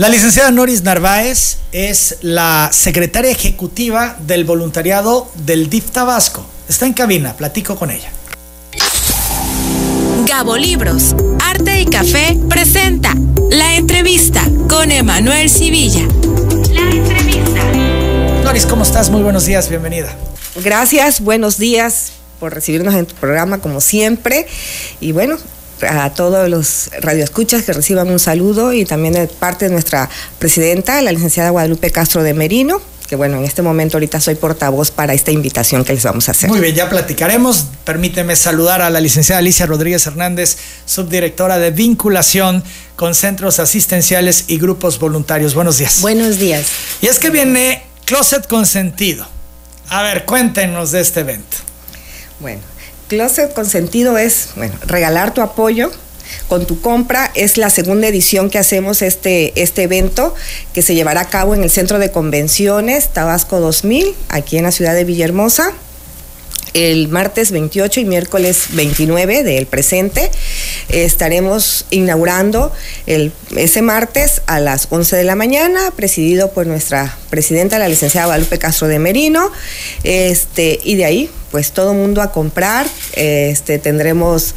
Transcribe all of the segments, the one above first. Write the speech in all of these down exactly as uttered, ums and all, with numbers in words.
La licenciada Noris Narváez es la secretaria ejecutiva del voluntariado del D I F Tabasco. Está en cabina, platico con ella. Gabo Libros, Arte y Café presenta La Entrevista con Emanuel Civilla. La Entrevista. Noris, ¿cómo estás? Muy buenos días, bienvenida. Gracias, buenos días por recibirnos en tu programa como siempre. Y bueno, a todos los radioescuchas que reciban un saludo, y también de parte de nuestra presidenta, la licenciada Guadalupe Castro de Merino, que bueno, en este momento ahorita soy portavoz para esta invitación que les vamos a hacer. Muy bien, ya platicaremos. Permíteme saludar a la licenciada Alicia Rodríguez Hernández, subdirectora de vinculación con centros asistenciales y grupos voluntarios. Buenos días. Buenos días. Y es que viene Closet Consentido. A ver, cuéntenos de este evento. Bueno, Closet Consentido es, bueno, regalar tu apoyo con tu compra. Es la segunda edición que hacemos este, este evento, que se llevará a cabo en el Centro de Convenciones Tabasco dos mil, aquí en la ciudad de Villahermosa, el martes veintiocho y miércoles veintinueve del presente. Estaremos inaugurando el, ese martes a las once de la mañana, presidido por nuestra presidenta, la licenciada Guadalupe Castro de Merino, este, y de ahí pues todo mundo a comprar. Este, tendremos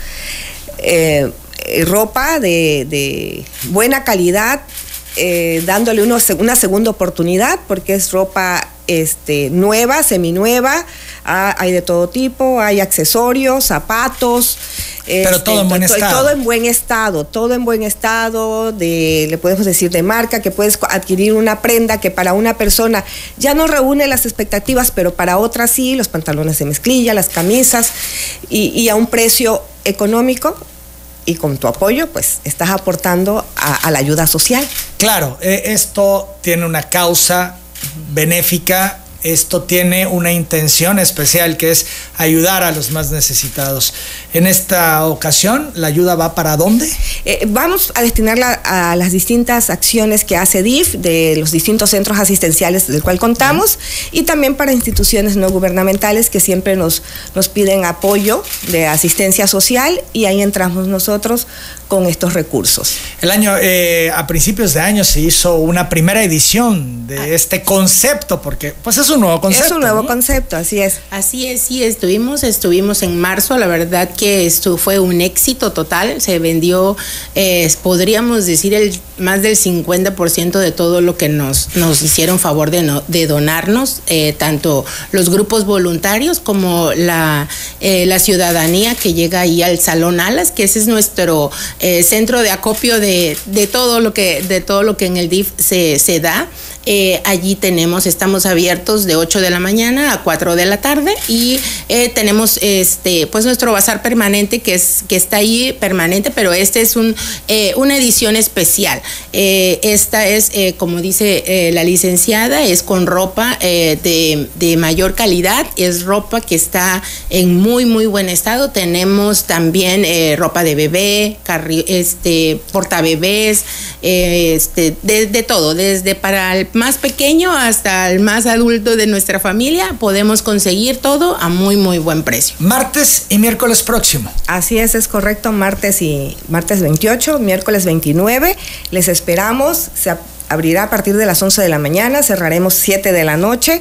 eh, ropa de, de buena calidad, eh, dándole uno, una segunda oportunidad, porque es ropa este, nueva, seminueva. Ah, hay de todo tipo, hay accesorios, zapatos. Pero este, todo en buen todo, estado. Todo en buen estado, todo en buen estado, de, le podemos decir de marca, que puedes adquirir una prenda que para una persona ya no reúne las expectativas, pero para otra sí, los pantalones de mezclilla, las camisas, y, y a un precio económico. Y con tu apoyo, pues, estás aportando a, a la ayuda social. Claro, eh, esto tiene una causa benéfica, esto tiene una intención especial, que es ayudar a los más necesitados. En esta ocasión, ¿la ayuda va para dónde? Eh, vamos a destinarla a las distintas acciones que hace D I F, de los distintos centros asistenciales del cual contamos, uh-huh. y también para instituciones no gubernamentales que siempre nos, nos piden apoyo de asistencia social, y ahí entramos nosotros con estos recursos. El año, eh, a principios de año se hizo una primera edición de ah. este concepto, porque pues es un nuevo concepto. Es un nuevo ¿no? concepto, así es. Así es, sí, estuvimos, estuvimos en marzo, la verdad que esto fue un éxito total, se vendió, eh, podríamos decir, el más del cincuenta por ciento de todo lo que nos, nos hicieron favor de, no, de donarnos, eh, tanto los grupos voluntarios como la, eh, la ciudadanía que llega ahí al Salón Alas, que ese es nuestro eh, centro de acopio de, de, todo lo que, de todo lo que en el D I F se, se da. Eh, allí tenemos, estamos abiertos de ocho de la mañana a cuatro de la tarde, y eh, tenemos este pues nuestro bazar permanente, que es que está ahí permanente, pero este es un eh, una edición especial. Eh, esta es, eh, como dice eh, la licenciada, es con ropa eh, de, de mayor calidad, es ropa que está en muy muy buen estado. Tenemos también eh, ropa de bebé, carri este portabebés, eh, este de, de todo, desde para el más pequeño hasta el más adulto de nuestra familia, podemos conseguir todo a muy muy buen precio. Martes y miércoles próximo. Así es, es correcto, martes y martes veintiocho, miércoles veintinueve, les esperamos. Se abrirá a partir de las once de la mañana, cerraremos siete de la noche.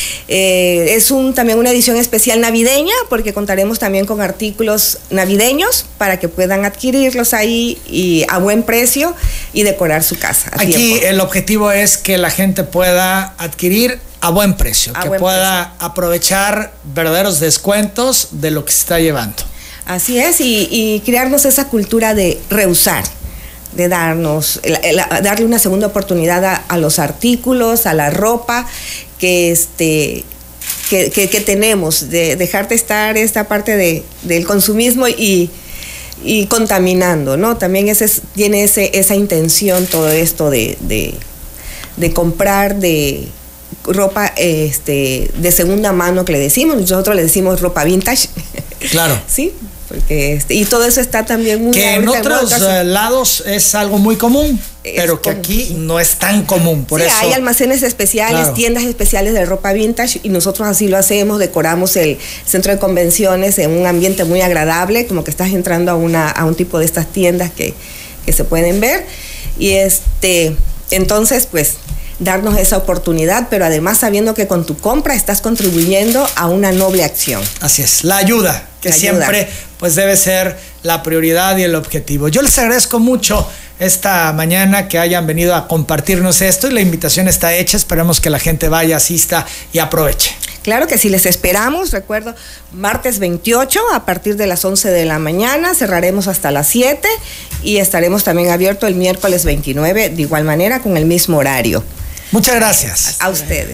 Eh, es un, también una edición especial navideña, porque contaremos también con artículos navideños para que puedan adquirirlos ahí y a buen precio y decorar su casa. Aquí tiempo. El objetivo es que la gente pueda adquirir a buen precio, a que buen pueda precio. aprovechar verdaderos descuentos de lo que se está llevando. Así es, y, y crearnos esa cultura de reusar, de darnos, la, la, darle una segunda oportunidad a, a los artículos, a la ropa que este que, que, que tenemos, de dejar de estar esta parte de, del consumismo y, y contaminando, ¿no? También ese, tiene ese, esa intención todo esto de, de, de comprar de ropa este, de segunda mano, que le decimos, nosotros le decimos ropa vintage. Claro. Sí. Porque este, y todo eso está también muy que en otros uh, lados es algo muy común, es pero que común, aquí sí. no es tan común, por sí, eso hay almacenes especiales, claro. tiendas especiales de ropa vintage, y nosotros así lo hacemos, decoramos el centro de convenciones en un ambiente muy agradable, como que estás entrando a una a un tipo de estas tiendas que, que se pueden ver, y este Entonces, pues, darnos esa oportunidad, pero además sabiendo que con tu compra estás contribuyendo a una noble acción. Así es, la ayuda, que La siempre ayuda. pues debe ser la prioridad y el objetivo. Yo les agradezco mucho esta mañana que hayan venido a compartirnos esto y la invitación está hecha. Esperemos que la gente vaya, asista y aproveche. Claro que sí, les esperamos. Recuerdo, martes veintiocho a partir de las once de la mañana, cerraremos hasta las siete y estaremos también abiertos el miércoles veintinueve de igual manera con el mismo horario. Muchas gracias. A ustedes.